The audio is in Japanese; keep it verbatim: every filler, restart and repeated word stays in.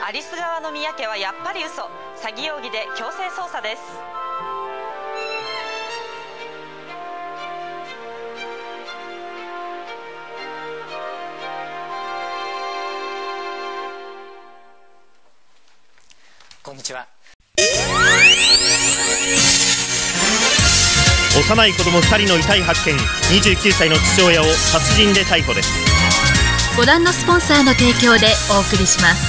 アリス川の宮家はやっぱり嘘、詐欺容疑で強制捜査です。 こんにちは。 幼い子供ふたりの遺体発見、にじゅうきゅうさいの父親を殺人で逮捕です。 ご覧のスポンサーの提供でお送りします。